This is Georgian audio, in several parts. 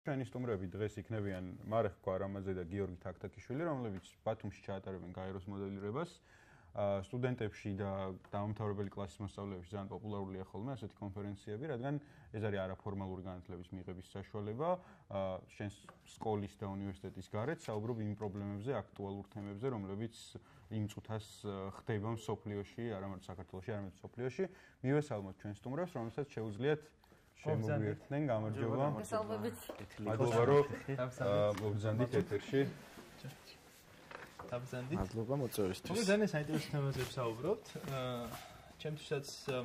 ჩვენი სტუმრები დღეს იქნებიან მარეხ გვარამაძე და გიორგი თაქთაქიშვილი, რომლებიც ბათუმში ჩაატარებენ გაეროს მოდელირებას. სტუდენტებში და დამამთავრებელი კლასის მასწავლებლებში ძალიან პოპულარულია ხოლმე ასეთი კონფერენციები, რადგან ეს არის არაფორმალური განათლების მიღების საშუალება, შენს სკოლის და უნივერსიტეტის გარეთ საუბრობ იმ პრობლემებზე, აქტუალურ თემებზე, რომლებიც იმ წუთას ხდება მსოფლიოში, არა მარტო საქართველოში, არამედ მსოფლიოში. მივესალმოთ ჩვენ სტუმრებს, რომელსაც შეუძლიათ შემოგვიერთდნენ, გამარჯობა. მადლობა, რომ მოგზანდით ეთერში. მადლობა მოწვევისთვის. ძალიან საინტერესო თემაზე ვსაუბრობთ. ჩემთვისაც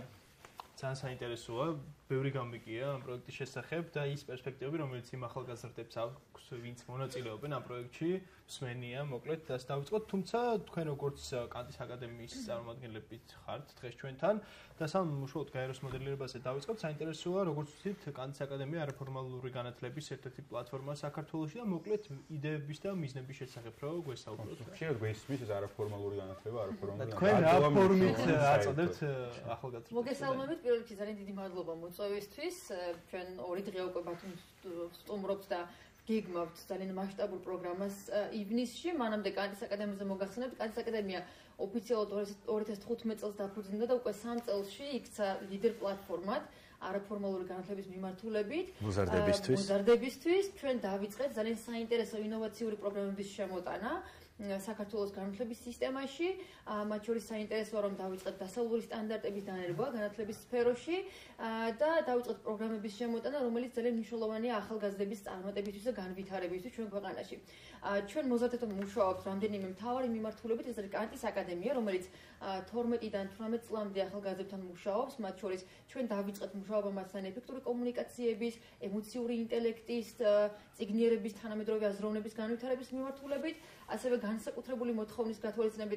ძალიან საინტერესოა, ბევრი გამიგია ამ პროექტის შესახებ და ის პერსპექტივები, რომელიც იმ ახალგაზრდებს აქვს, ვინც მონაწილეობენ ამ პროექტში, მსმენია, მოკლედ ასე დავიწყოთ, თუმცა თქვენ როგორც კანტის აკადემიის წარმომადგენლებით ხართ დღეს ჩვენთან და სამუშაოდ გაეროს მოდელირებაზე დავიწყოთ. საინტერესოა, როგორც ვთქვით, კანტის აკადემია არაფორმალური განათლების ერთ-ერთი პლატფორმაა საქართველოში და მოკლედ იდეების და მიზნების შესახებ რო გვესაუბროთ. შეიძლება გვესმის ეს არაფორმალური განათლება, არაფორმალური თქვენ რა ფორმით აწოდებთ ახალგაზრდებს? მოგესალმებით, პირველ რიგში ძალიან დიდი მადლობა მოწვევისთვის. ჩვენ ორი დღე უკვე ბათუმში სტუმრობთ და გეგმავთ ძალიან მასშტაბურ პროგრამას ივნისში. მანამდე კანტის აკადემიაზე მოგახსენებთ, კანტის აკადემია ოფიციალურად 2015 წელს დაფუძნდა და უკვე 3 წელში იქცა ლიდერ პლატფორმად არაფორმალური განათლების მიმართულებით. მოზარდებისთვის ჩვენ დავიწყეთ ძალიან საინტერესო ინოვაციური პროგრამების შემოტანა საქართველოს განათლების სისტემაში. მათ შორის საინტერესოა, რომ დავიწყეთ დასავლური სტანდარტების დანერგვა განათლების სფეროში და დავიწყეთ პროგრამების შემოტანა, რომელიც ძალიან მნიშვნელოვანია ახალგაზრდების წარმატებისთვის და განვითარებისთვის ჩვენ ქვეყანაში. ჩვენ მოზარდებთან მუშაობთ რამდენიმე მთავარი მიმართულებით, ეს არის კანტის აკადემია, რომელიც 12-დან 18 წლამდე ახალგაზრდებთან მუშაობს, მათ შორის ჩვენ დავიწყეთ მუშაობა მასთან ეფექტური კომუნიკაციების, ემოციური ინტელექტის, წიგნიერების, თანამედროვე აზროვნების განვითარების მიმართულებით, ასევე განსაკუთრებული მოთხოვნის გათვალისწინებით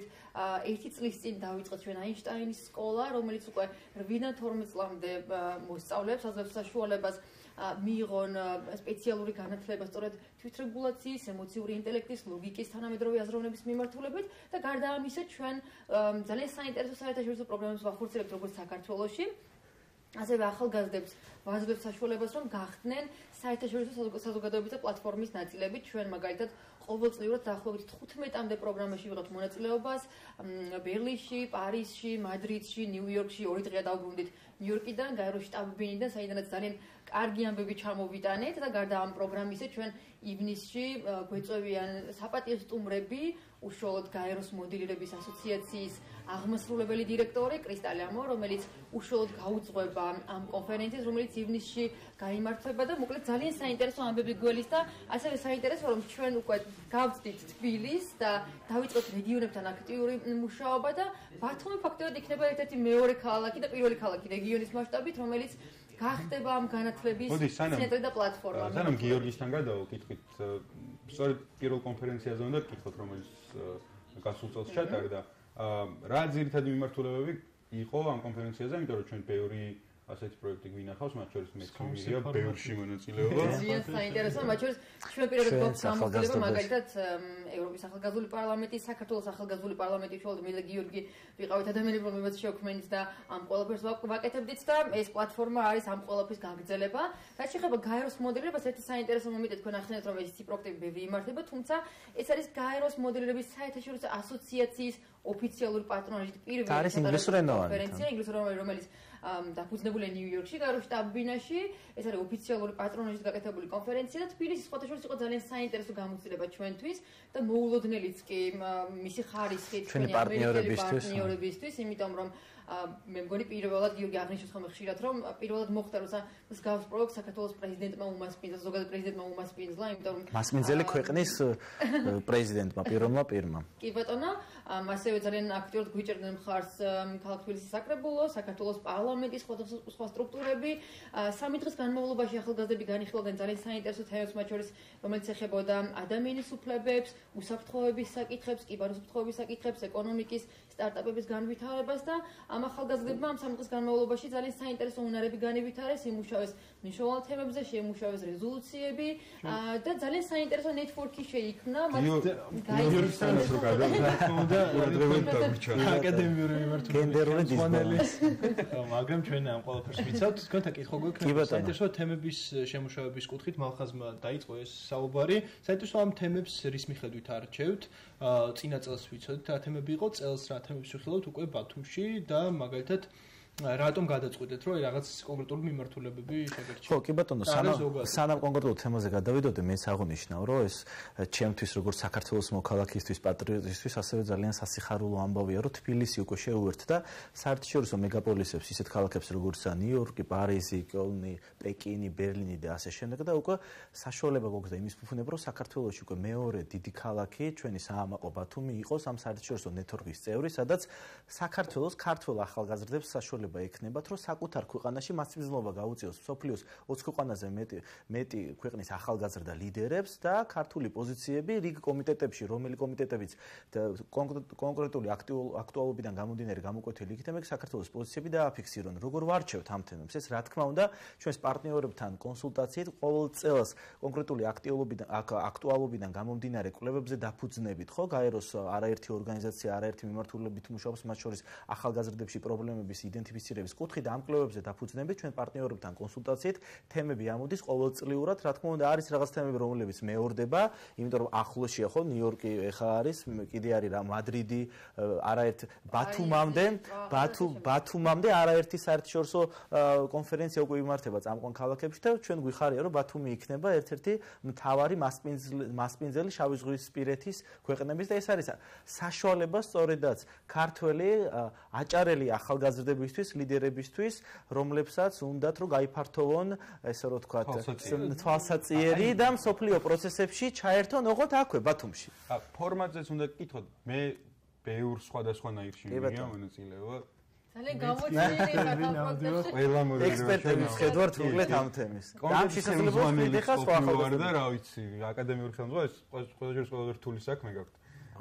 1 წლის წინ დავიწყეთ ჩვენ აინშტაინის სკოლა, რომელიც უკვე 8-დან 12 წლამდე მოსწავლეებს აძლევს საშუალებას მიიღონ სპეციალური განათლება სწორედ თვითრეგულაციის, ემოციური ინტელექტის, ლოგიკის, თანამედროვე აზროვნების მიმართულებით და გარდა ამისა ჩვენ ძალიან საინტერესო საერთაშორისო პროგრამებს ვახორციელებთ როგორც საქართველოში, ასევე ახალგაზრდებს ვაძლევთ საშუალებას, რომ გახდნენ საერთაშორისო საზოგადოებისა და პლატფორმის ნაწილები. ჩვენ მაგალითად ყოველწლიურად დაახლოებით 15-მდე პროგრამაში ვიღებთ მონაწილეობას ბერლინში, პარიზში, მადრიდში, ნიუ-იორკში, 2 დღეა დავბრუნდით ნიუ-იორკიდან, გაეროს შტაბ-ბინიდან, საიდანაც ძალიან კარგი ამბები ჩამოვიტანეთ და გარდა ამ პროგრამისა ჩვენ ივნისში გვეწევიან საპატიო სტუმრები, უშუალოდ გაეროს მოდელირების ასოციაციის აღმასრულებელი დირექტორი კრისტალე ამო, რომელიც უშუალოდ გაუძღვება ამ კონფერენციას, რომელიც ივნისში გაიმართება და მოკლედ ძალიან საინტერესო ამბები გველის და ასევე საინტერესოა, რომ ჩვენ უკვე გავწდით თბილისს და დავიწყეთ რეგიონებთან აქტიური მუშაობა და ბათუმი ფაქტობრივად იქნება ერთ-ერთი მეორე ქალაქი და პირველი ქალაქი რეგიონის მასშტაბით, რომელიც გახდება ამ განათლების ცენტრი და პლატფორმა. სანამ გიორგისთან გადავკითხვით, სწორედ პირველ კონფერენციაზე უნდა გკითხოთ, რომელიც გასულ წელს ჩატარდა. რა ძირითადი მიმართულებები იყო ამ კონფერენციაზე, იმიტომ რომ ჩვენ ბევრი ასეთი პროექტი გვინახავს, მათ შორის მეც მივიღია ბევრში მონაწილეობა. ძალიან საინტერესოა, მათ შორის ჩვენ პირველად გვაქვს გამოცდილება მაგალითად ევროპის ახალგაზრდული პარლამენტის, საქართველოს ახალგაზრდული პარლამენტის შუალოდ მე და გიორგი ვიყავით ადამიანები, რომლებიც შეუქმნით და ამ ყველაფერს ვაკეთებდით და ეს პლატფორმა არის ამ ყველაფრის გაგრძელება. რაც შეეხება გაეროს მოდელირებას, ერთი საინტერესო მომენტი თქვენ ახსენეთ, რომ ეს პროექტები ბევრი იმართება, თუმცა ეს არის გაეროს მოდელირების საერთაშორისო ასოციაციის ოფიციალური პატრონაჟით პირველი კონფერენცია, ინგლისურენოვანი, რომელიც დაფუძნებულია ნიუ-იორკში, გაეროს შტაბ-ბინაში. ეს არის ოფიციალური პატრონაჟით გაკეთებული კონფერენცია და თბილისის სხვათა შორის იყო ძალიან საინტერესო გამოცდილება ჩვენთვის და მოულოდნელიც კი მისი ხარისხით ჩვენი პარტნიორებისთვის, იმიტომ რომ მე მგონი პირველად გიორგი აღნიშნავს ხოლმე ხშირად, რომ პირველად მოხდა რომ მსგავს პროექტს საქართველოს პრეზიდენტმა უმასპინძლა, ზოგადად პრეზიდენტმა უმასპინძლა, იმიტომ რომ მასპინძელი ქვეყნის პრეზიდენტმა პირველმა პირმა. კი ბატონო, ასევე ძალიან აქტიურად გვიჭერდნენ მხარს ქალაქ თბილისის საკრებულო, საქართველოს პარლამენტის სხვა სტრუქტურები. 3 დღის განმავლობაში ახალგაზრდები განიხილავდნენ ძალიან საინტერესო თემებს, მათ შორის რომელიც ეხებოდა ადამიანის უფლებებს, უსაფრთხოების საკითხებს, კიბერუსაფრთხოების საკითხებს, ეკონომიკის, სტარტაპების განვითარებას და ამ ახალგაზრდებმა ამ 3 დღის განმავლობაში ძალიან საინტერესო უნარები განივითარეს, იმუშავეს მნიშვნელოვან თემებზე შეიმუშავეს რეზოლუციები და ძალიან საინტერესო ნეტვორკი შეიქმნა მათ აკადემიური მიმართულებით მაგრამ ჩვენ ამ ყველაფერს ვიცავთ თქვენთან კითხვა გვექნება საინტერესო თემების შემუშავების კუთხით მალხაზმა დაიწყო ეს საუბარი საინტერესო ამ თემებს რის მიხედვით არჩევთ წინა წელს ვიცოდით რა თემები იყო წელს რა თემებს ვიხილავთ უკვე ბათუმში და მაგალითად რატომ გადაწყვეტეთ რომ რაღაც კონკრეტული მიმართულებები შეგერჩიათ? ხო, კი ბატონო, სანამ კონკრეტულ თემაზე გადავიდოდე, მეც აღნიშნავ, რომ ეს ჩემთვის როგორც საქართველოს მოქალაქისთვის, პატრიოტისთვის, ასევე ძალიან სასიხარულო ამბავია, რომ თბილისი უკვე შეუერთდა საერთაშორისო მეგაპოლისებს, ისეთ ქალაქებს როგორიცაა ნიუ-იორკი, პარიზი, კოლნი, პეკინი, ბერლინი და ასე შემდეგ და უკვე საშუალება გვაქვს და იმის ფუფუნება, რომ საქართველოში უკვე მეორე დიდი ქალაქი, ჩვენი საამაყო ბათუმი იყოს ამ საერთაშორისო ნეტვორკის წევრი, სადაც საქართველოს ქართველ ახალგაზრდებს საშუალება ექნებათ, რომ საკუთარ ქვეყანაში მასწავლებლობა გაუწიოს მსოფლიოს 20 ქვეყანაზე მეტი ქვეყნის ახალგაზრდა ლიდერებს და ქართული პოზიციები რიგ კომიტეტებში, რომელი კომიტეტებიც კონკრეტული აქტუალობიდან გამომდინარე გამოკვეთილი იქნება, საქართველოს პოზიციები დააფიქსირონ. როგორ ვარჩევთ ამ თემებს? ეს რა თქმა უნდა, ჩვენს პარტნიორებთან კონსულტაციით ყოველ წელს კონკრეტული აქტუალობიდან გამომდინარე კვლევებზე დაფუძნებით, ხო, გაეროს არაერთი ორგანიზაცია, არაერთი მიმართულებით მუშაობს, მათ შორის ახალგაზრდებში პრობლემების იდენტიფიცირების კუთხით და ამ კვლევებზე დაფუძნებით ჩვენ პარტნიორებთან კონსულტაციით თემები ამოდის ყოველწლიურად, რა თქმა უნდა, არის რაღაც თემები, რომლებიც მეორდება, იმიტომ რომ ახლოსია ხო ნიუ-იორკი ეხა არის, კიდე არის რა მადრიდი, არაერთ ბათუმამდე არაერთი საერთაშორისო კონფერენცია უკვე იმართება წამყვან ქალაქებში და ჩვენ გვიხარია რომ ბათუმი იქნება ერთ-ერთი მთავარი მასპინძელი შავი ზღვისპირეთის ქვეყნების და ეს არის საშუალება სწორედაც ქართველი აჭარელი ახალგაზრდებისთვის, ლიდერებისთვის, რომლებსაც უნდათ რომ გაიფართოვონ, ესე რომ ვთქვათ, თვალსაწიერი და მსოფლიო პროცესებში ჩაერთონ ოღონდ აქვე ბათუმში. ფორმატზეც უნდა გკითხოთ, მე ბევრ სხვადასხვანაირ შემიძლია მონაწილეობა. ძალიან გამოცდილი ხარ ყველა მოდელი ექსპერტების ხედვით უგლეთ ამ თემის. და ამ შესაძლებლობას მიდიხა სხვა ახალგაზრდა და რა ვიცი, აკადემიური ხელმძღვანელი ეს ყველასთვის ყველა რთული საქმე გაქვთ.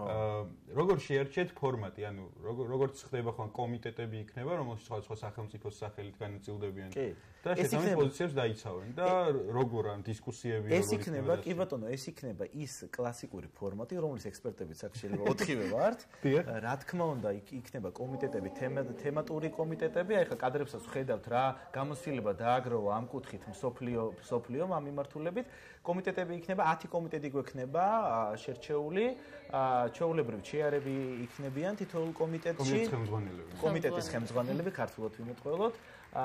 როგორ შეერჩეთ ფორმატი, ანუ როგორც ხდება ხო კომიტეტები იქნება, რომელშიც სხვა სახელმწიფოს სახელით განაწილდებიან და შესაბამის პოზიციებს დაიცავენ და როგორ ამ დისკუსიები ეს იქნება, კი ბატონო, ეს იქნება ის კლასიკური ფორმატი, რომლის ექსპერტებიც აქ შეიძლება 4-ვე ვართ. რა თქმა უნდა, იქნება კომიტეტები, თემატური კომიტეტები, აი ხა კადრებსაც ვხედავთ რა გამოცდილება დააგროვა ამ კუთხით მსოფლიომ ამ მიმართულებით. კომიტეტები იქნება 10 კომიტეტი გვექნება შერჩეული ჩვეულებრივ ჩეარები იქნებიან თითოეულ კომიტეტში კომიტეტის ხელმძღვანელები ქართულად ვიმეთყველოთ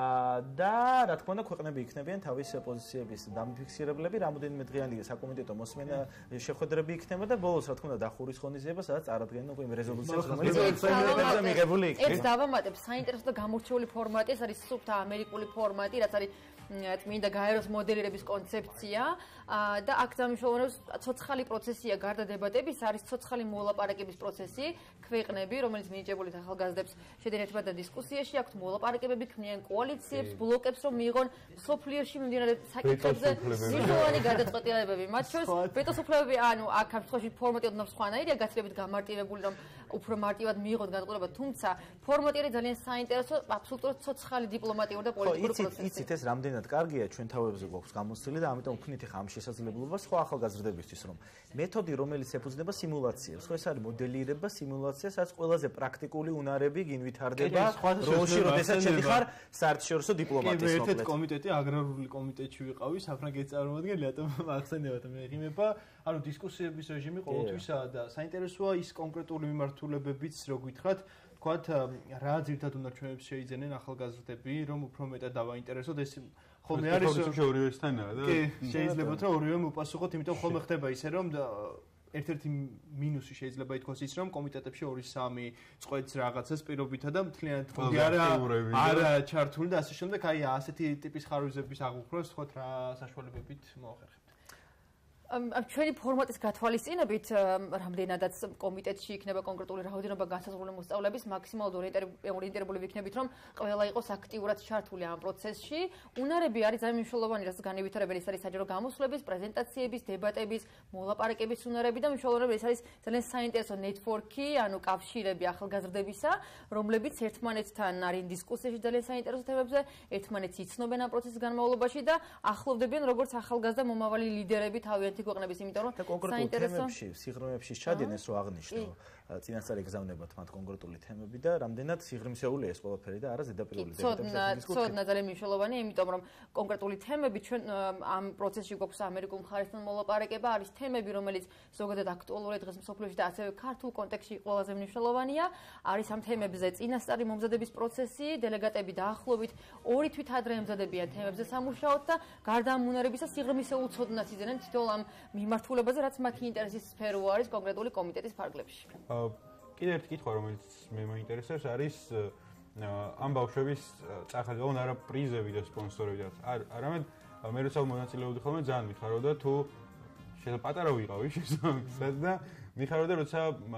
და რა თქმა უნდა ქვეყნები იქნებიან თავის პოზიციების დამფიქსირებლები რამოდენიმე დღიანი საკომიტეტო მოსმენა შეხვედრები იქნება და ბოლოს რა თქმა უნდა დახურის ღონისძიება სადაც წარადგენენ უკვე იმ რეზოლუციებს რომელიც ექსპერიმენტებზე მიღებული იქნება ეს დავამატებ საინტერესო და გამორჩეული ფორმატი ეს არის სუფთა ამერიკული ფორმატი რაც არის წმინდა გაეროს მოდელირების კონცეფცია და აქ დამუშავების ცოცხალი პროცესია გარდა დებატების არის ცოცხალი მოლაპარაკების პროცესი ქვეყნები რომელიც მინიჭებული ახალგაზრდებს შედარებით და დისკუსიაში აქვთ მოლაპარაკებები ქმნიან კოალიციებს ბლოკებს რომ მიიღონ სოფლიოში მიმდინარე საკითხებზე მნიშვნელოვანი გადაწყვეტილებები მათ შორის ვეტოს უფლებები ანუ აქ ამ შემთხვევაში ფორმატი ოდნავ სხვანაირია გაცილებით გამარტივებული რომ უფრო მარტივად მიიღოთ გადაწყვეტილება თუმცა ფორმატი არის ძალიან საინტერესო აბსოლუტურად ცოცხალი დიპლომატიური და პოლიტიკური პროცესი იცით ეს რამდენად კარგია ჩვენ თავებზე გვაქვს გამოცდილი და ამიტომ ვქნით ახლა ამ შესაძლებლობას სხვა ახალგაზრდებისთვის რომ მეთოდი რომელიც ეფუძნება სიმულაციებს ხო ეს არის მოდელირება სიმულაცია სადაც ყველაზე პრაქტიკული უნარები გინვითარდება როლში როდესაც შედიხარ საერთაშორისო დიპლომატიის მოკლედ ერთ-ერთი კომიტეტი აგრარული კომიტეტში ვიყავი საფრანგეთის წარმომადგენელი რატომ ახსენებათ მე ღიმება ანუ დისკუსიების რეჟიმი ყოველთვისაა და საინტერესოა ის კონკრეტული მიმართულებებიც რო გითხრათ თქვათ რა ძირთად უნდა ჩვენებს შეიძენენ ახალგაზრდები რომ უფრო მეტად დავაინტერესოთ ეს ხოლმე არის ორივესთანაა და კი შეიძლება რომ ორივე მოპასუხოთ იმიტომ ხოლმე ხდება ისე რომ ერთ-ერთი მინუსი შეიძლება ითქვას ის რომ კომიტეტებში 2-3 წყვეტს რაღაცას პირობითა და მთლიანად თქონი არა ჩართული და ასე შემდეგ აი ასეთი ტიპის ხარვიზების აღუხროს თქვათ რა საშუალებებით მოახერხებთ ჩვენი ფორმატის გათვალისწინებით რამდენადაც კომიტეტში იქნება კონკრეტული რაოდენობა განსაზღვრული მოსწავლეების მაქსიმალურად ორიენტირებული ვიქნებით რომ ყველა იყოს აქტიურად ჩართული ამ პროცესში. უნარები არის ძალიან მნიშვნელოვანი, რაც განევითარებელი ეს არის საჯარო გამოსვლების, პრეზენტაციების, დებატების, მოლაპარაკების უნარები და მნიშვნელოვანი ეს არის ძალიან საინტერესო ნეტვორკი, ანუ კავშირები ახალგაზრდებისა, რომლებიც ერთმანეთთან არის დისკუსიაში ძალიან საინტერესო თემებზე, ერთმანეთს იცნობენ ამ პროცესის განმავლობაში და ახლოვდებიან როგორც ახალგაზრდა მომავალი ლიდერები თავიანთი ქვეყნების, იმიტომ რომ საინტერესო სიღრმეებში ჩადიან ეს რო აღნიშნო. წინასწარ ეგზავნებათ მათ კონკრეტული თემები და რამდენად სიღრმისეულია ეს ყველაფერი და არა ზედაპირული დებატები. ცოდნა ძალიან მნიშვნელოვანია, იმიტომ რომ კონკრეტული თემები ჩვენ ამ პროცესში გვაქვს ამერიკულ მხარესთან მოლაპარაკება, არის თემები, რომელიც ზოგადად აქტუალურია დღეს მსოფლიოში და ასევე ქართულ კონტექსტში ყველაზე მნიშვნელოვანია. არის ამ თემებზე წინასწარი მომზადების პროცესი, დელეგატები დაახლოებით 2 თვით ადრე ემზადებიან თემებზე სამუშაოდ და გარდა ამ უნარებისა სიღრმისეულ ცოდნას იზრდებიან თითოეულ ამ მიმართულებაზე, რაც მათი ინტერესის სფერო არის კონკრეტული კომიტეტის ფარგლებში. კიდევ ერთი კითხვა, რომელიც მე მაინტერესებს, არის ამ ბავშვების წახალგავან არა პრიზები და სპონსორები, არამედ მე როცა მონაწილეობდი ხოლმე ძალიან მიხარობდა თუ შეიძლება პატარა ვიყავი შესაძლოა და მიხარობდა როცა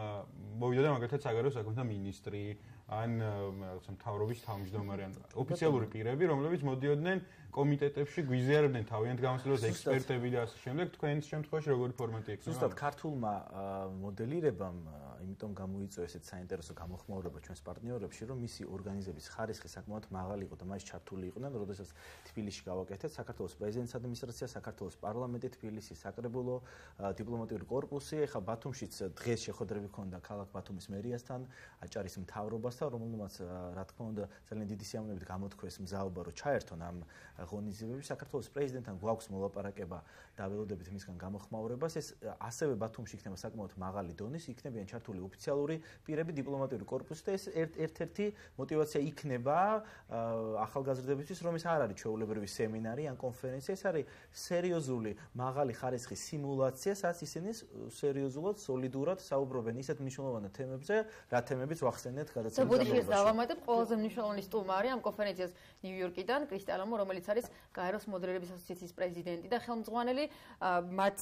მოვიდა მაგალითად საგარეო საქმეთა მინისტრი ან რაღაცა მთავრობის თავმჯდომარე ან ოფიციალური პირები, რომლებიც მოდიოდნენ კომიტეტებში, გვიზიარებდნენ თავიანთ გამოსვლას, ექსპერტები და ასე შემდეგ. თქვენს შემთხვევაში როგორი ფორმატი ექნება? ზუსტად ქართულმა მოდელირებამ იმიტომ გამოიწვია ესეთ საინტერესო გამოხმაურება ჩვენს პარტნიორებში, რომ მისი ორგანიზების ხარისხი საკმაოდ მაღალი იყო და მას ჩართული იყვნენ, როდესაც თბილისში გავაკეთეთ საქართველოს პრეზიდენტის ადმინისტრაცია, საქართველოს პარლამენტი, თბილისის საკრებულო დიპლომატიური კორპუსი, ეხლა ბათუმშიც დღეს შეხვედრები ჰქონდა ქალაქ ბათუმის მერიასთან, აჭარის მთავრობასთან, რომელმაც რა თქმა უნდა ძალიან დიდი სიამოვნებით გამოთქვეს მზაობა, რომ ჩაერთონ ამ ღონისძიებებში. საქართველოს პრეზიდენტთან გვაქვს მოლაპარაკება და ველოდებით მისგან გამოხმაურებას. ეს ასევე ბათუმში იქნება საკმაოდ მაღალი დონის, იქნებიან ჩართული ოფიციალური პირები, დიპლომატიური კორპუსი და ეს ერთ-ერთი мотиваცია იქნება ახალგაზრდებისთვის, რომ ეს არ არის ჩვეულებრივი სემინარი ან კონფერენცია, ეს არის სერიოზული, მაღალი ხარისხის სიმულაცია, სადაც ისინი სერიოზულად, სოლიდურად საუბრობენ ისეთ მნიშვნელოვან თემებზე, რა თემებიც ვახსენეთ გადაცემის გამარჯვებას. დავამატებ ყველაზე მნიშვნელოვანი სტუმარი ამ კონფერენციას ნიუ-იორკიდან კრისტალამო, რომელიც არის გაეროს მოდელირების ასოციაციის პრეზიდენტი და ხელმძღვანელი. მათ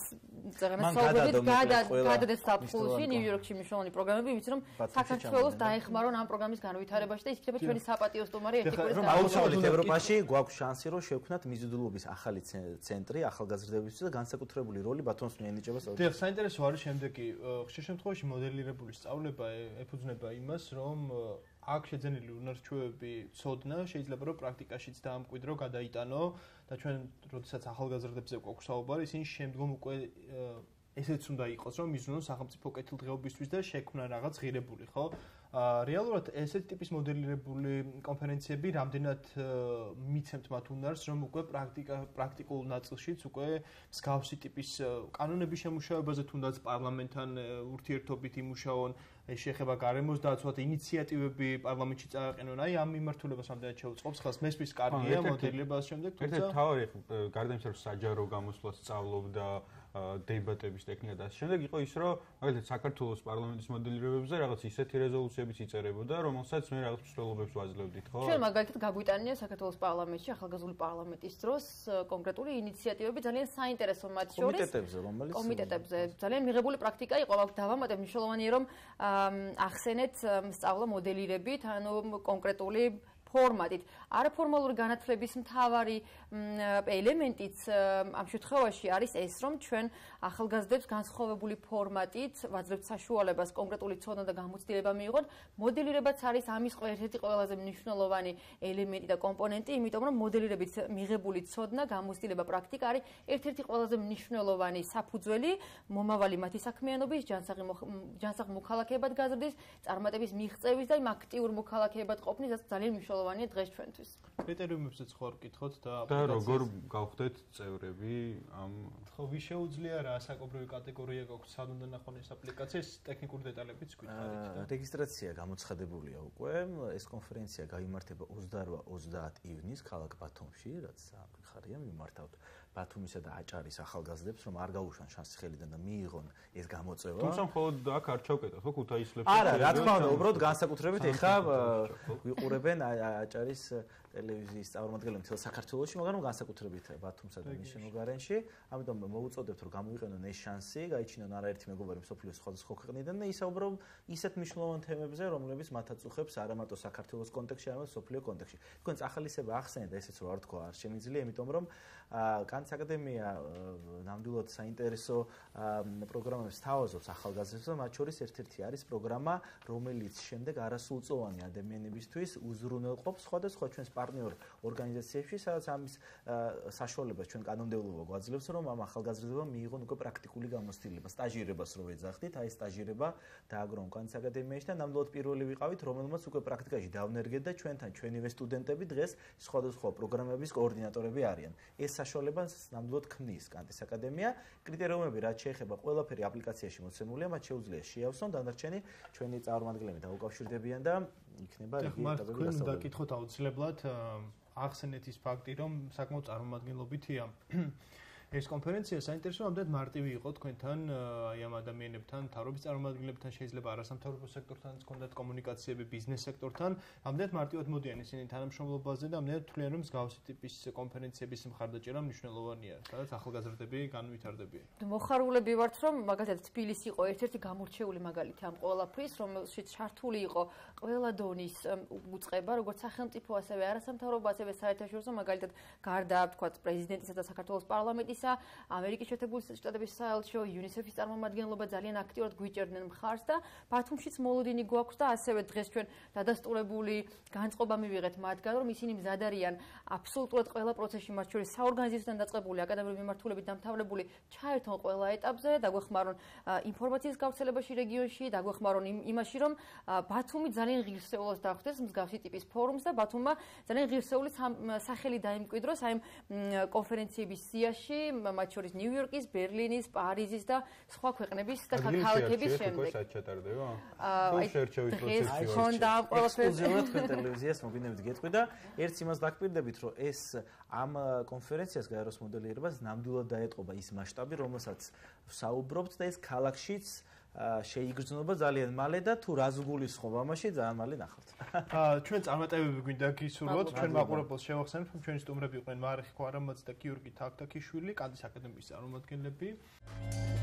საუბრობთ გადადეს საფუძვლში ნიუ-იორკში მნიშვნელოვანი პროგრამები, იმით რომ საქართველოს დაეხმარონ ამ პროგრამის განვითარებაში და ის იქნება ჩვენი საპატიო სტუმარი ერთი კვირის განმავლობაში. ევროპაში გვაქვს შანსი, რომ შევქმნათ მიზიდულობის ახალი ცენტრი ახალგაზრდებისთვის და განსაკუთრებული როლი ბათუმს მიენიჭება საუბრობთ. დიახ, საინტერესო არის შემდეგი. ხშირ შემთხვევაში მოდელირებული სწავლება ეფუძნება იმას, რომ აქ შეძენილი უნარჩვევები ცოდნა შეიძლება რომ პრაქტიკაშიც დაამკვიდრო, გადაიტანო და ჩვენ როდესაც ახალგაზრდებზე გვაქვს საუბარი, ისინი შემდგომ უკვე ესეც უნდა იყოს, რომ მიზნონ სახელმწიფო კეთილდღეობისთვის და შექმნა რაღაც ღირებული, ხო? რეალურად ესეთი ტიპის მოდელირებული კონფერენციები რამდენად მიცემთ მათ უნარს, რომ უკვე პრაქტიკულ ნაწილშიც უკვე მსგავსი ტიპის კანონების შემუშავებაზე თუნდაც პარლამენტთან ურთიერთობით იმუშაონ, შეეხება გარემოს დაცვას, ინიციატივები პარლამენტში წააყენონ. აი ამ მიმართულებას რამდენად შეუწყობს ხალხს მესმის კარგია მოდელირებას შემდეგ, თუმცა ერთ-ერთი თავი გარდა იმისა, რომ საჯარო გამოსვლას სწავლობდა დებატების ტექნიკა და ასე შემდეგ იყო ის, რომ მაგალითად საქართველოს პარლამენტის მოდელირებებზე რაღაც ისეთი რეზოლუციებიც იწერებოდა, რომელსაც მე რაღაც მსვლელობებს ვაძლევდით, ხო? ჩვენ მაგალითად გაგვიტანია საქართველოს პარლამენტში ახალგაზრდული პარლამენტის დროს კონკრეტული ინიციატივები ძალიან საინტერესო მათ შორის კომიტეტებზე ძალიან მიღებული პრაქტიკა იყო. დავამატებ მნიშვნელოვანია რომ ახსენეთ სწავლა მოდელირებით, ანუ კონკრეტული ფორმატით. არაფორმალური განათლების მთავარი ელემენტიც ამ შემთხვევაში არის ეს, რომ ჩვენ ახალგაზრდებს განსხვავებული ფორმატით ვაძლევთ საშუალებას კონკრეტული ცოდნა და გამოცდილება მიიღონ. მოდელირებაც არის ამის ერთ-ერთი ყველაზე მნიშვნელოვანი ელემენტი და კომპონენტი, იმიტომ რომ მოდელირებით მიღებული ცოდნა, გამოცდილება, პრაქტიკა არის ერთ-ერთი ყველაზე მნიშვნელოვანი საფუძველი მომავალი მათი საქმიანობის, ჯანსაღ მოქალაქეებად გაზრდის, წარმატების მიღწევის და იმ აქტიურ მოქალაქეებად ყოფნის, რაც ძალიან მნიშვნელოვანია დღეს ჩვენთვის. კრიტერიუმებზეც ხარ ვკითხოთ და როგორ გავხდეთ წევრები ამ ხო ვის შეუძლია რა საკობრივი კატეგორია გაქვს სად უნდა ნახონ ეს აპლიკაცია ტექნიკური დეტალებიც გვითხარით. რეგისტრაცია გამოცხადებულია უკვე. ეს კონფერენცია გაიმართება 28-30 ივნისს ქალაქ ბათუმში, რაც ამხარია მიმართავთ ბათუმისა და აჭარის ახალგაზრდებს, რომ არ გაუშვან შანსი ხელიდან და მიიღონ ეს გამოწვევა. თუმცა მხოლოდ აქ არ ჩავკეტოთ, ხო, ქუთაისლებს. არა, რა თქმა უნდა, უბრალოდ განსაკუთრებით ეხა ვიყურებენ აჭარის ტელევიზიის წარმომადგენლები მთელ საქართველოში, მაგრამ განსაკუთრებით ბათუმსა და მის შემოგარენში. ამიტომ მოვუწოდებთ, რომ გამოიყენონ ეს შანსი, გაიჩინონ არაერთი მეგობარი მსოფლიოს სხვადასხვა ქვეყნიდან და ისაუბრონ ისეთ მნიშვნელოვან თემებზე, რომლებიც მათ აწუხებს არა მარტო საქართველოს კონტექსტში, არამედ მსოფლიო კონტექსტში. თქვენ ახალისება ახსენეთ, ესეც რო არ თქვა, არ შემიძლია, იმიტომ რომ კანტის აკადემია ნამდვილად საინტერესო პროგრამებს თავაზობს ახალგაზრდებს და მათ შორის ერთ-ერთი არის პროგრამა, რომელიც შემდეგ არასრულწლოვანი ადამიანებისთვის უზრუნველყოფს სხვადასხვა ჩვენს პარტნიორ ორგანიზაციებში, სადაც ამის საშუალებას ჩვენ კანონმდებლობა გვაძლევს, რომ ამ ახალგაზრდებამ მიიღონ უკვე პრაქტიკული გამოცდილება, სტაჟირებას რო ეძახდით, აი სტაჟირება დააგროვონ კანტის აკადემიაში და ნამდვილად პირველი ვიყავით, რომელმაც უკვე პრაქტიკაში დავნერგეთ და ჩვენთან ჩვენივე სტუდენტები დღეს სხვადასხვა პროგრამების კოორდინატორები არიან. ეს საშუალებას ნამდვილად ქმნის კანტის აკადემია. კრიტერიუმები რაც შეეხება ყველაფერი აპლიკაციაში მოცემულია, მათ შეუძლია შეავსონ, დანარჩენი ჩვენი წარმომადგენლები დაუკავშირდებიან და იქნება იგი ეტაპები თქვენ გასავლელი. დაკითხოთ აუცილებლად ახსენეთ ის ფაქტი, რომ საკმაოდ წარმომადგენლობითია ეს კონფერენცია საინტერესო ამდენ მარტივი იყო თქვენთან აი ამ ადამიანებთან, მთავრობის წარმომადგენლებთან, შეიძლება არასამთავრობო სექტორთან გქონდათ კომუნიკაციები, ბიზნეს სექტორთან, ამდენ მარტივად მოდიან ისინი თანამშრომლობაზე და ამდენ თვლიან რომ მსგავსი ტიპის კონფერენციების მხარდაჭერა მნიშვნელოვანია, სადაც ახალგაზრდები განვითარდებიან. მოხარულები ვართ, რომ მაგალითად თბილისი იყო ერთ-ერთი გამორჩეული მაგალითი ამ ყველაფრის, რომელშიც ჩართული იყო ყველა დონის უწყება, როგორც სახელმწიფო, ასევე არასამთავრობო, ასევე საერთაშორისო, მაგალითად გარდა თქვათ პრეზიდენტისა და საქართველოს პარლამენტის ამერიკის შეერთებული შტატების საელჩო, UNICEF-ის წარმომადგენლობა ძალიან აქტიურად გვიჭერდნენ მხარს და ბათუმშიც მოლოდინი გვაქვს და ასევე დღეს ჩვენ დადასტურებული განწყობა მივიღეთ მათგან, რომ ისინი მზად არიან აბსოლუტურად ყველა პროცესში, მათ შორის საორგანიზაციოდან დაწყებული, აკადემიური მიმართულებით დამთავრებული, ჩაერთონ ყველა ეტაპზე, დაგვეხმარონ ინფორმაციის გავრცელებაში რეგიონში, დაგვეხმარონ იმაში, რომ ბათუმი ძალიან ღირსეულს დახვდეს მსგავსი ტიპის ფორუმს და ბათუმმა ძალიან ღირსეული სახელი დაიმკვიდროს აი კონფერენციების სიაში, მათ შორის ნიუ-იორკის, ბერლინის, პარიზის და სხვა ქვეყნების და ქალაქების შემდეგ. ჩატარდება? თუ შეერჩევით პროცესი. ხონდა ყველაფერს ექსკლუზიურად თქვენ ტელევიზიას მოგინებით გეტყვი და ერთ იმას დაგკვირდებით, რომ ეს ამ კონფერენციას გაეროს მოდელიერებას ნამდვილად დაეტყობა ის მასშტაბი, რომელსაც საუბრობთ და ეს ქალაქშიც შეიგრძნობა ძალიან მალე და თუ რა ზგულისხმობ ამაში ძალიან მალე ნახავთ. ჩვენ წარმატებები გვინდა გისურვოთ, ჩვენ მაყურებელს შევახსენებთ, რომ ჩვენი სტუმრები იყვნენ მარიხ ქვარამაძე და გიორგი თაქთაქიშვილი, კანტის აკადემიის წარმომადგენლები.